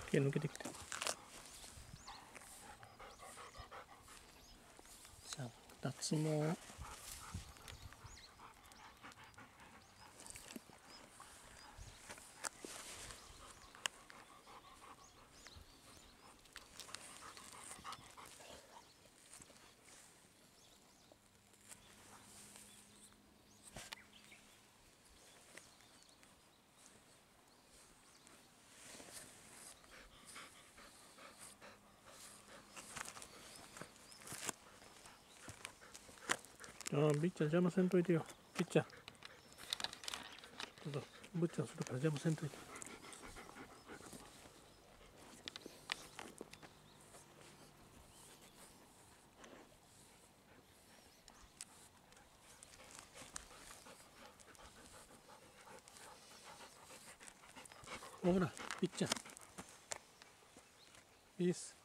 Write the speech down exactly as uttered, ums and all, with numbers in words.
毛抜けてきて。じゃあ脱毛。ああ、びっちゃん邪魔せんといてよ。びっちゃん。ちょっと、ぶっちゃんするから邪魔せんといて。ほら、びっちゃん。いいっす。